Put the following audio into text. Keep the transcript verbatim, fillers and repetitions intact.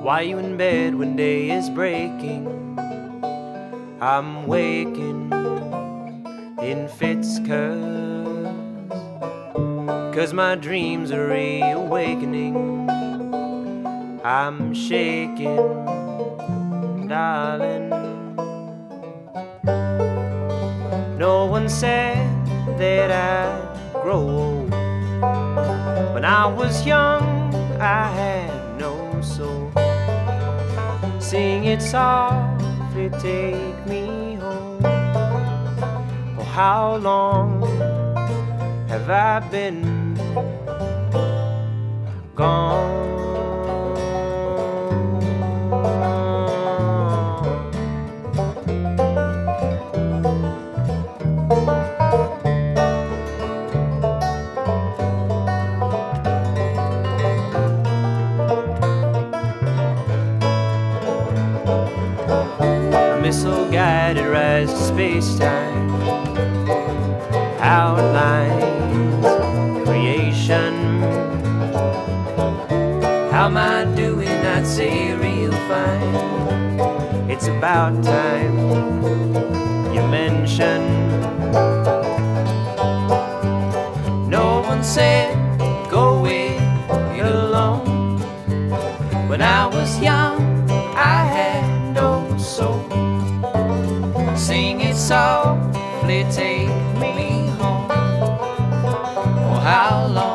Why you in bed when day is breaking? I'm waking in fits, cause Cause my dreams are reawakening. I'm shaking, darling. No one said that I'd grow old. When I was young, I had no soul. Sing it softly, take me home. Oh, how long have I been gone? Missile-guided rise to space-time, outlines creation. How am I doing? I'd say real fine. It's about time you mention. No one said go it alone. When I was young, I had no soul. Sing it softly, take me home. Oh, how long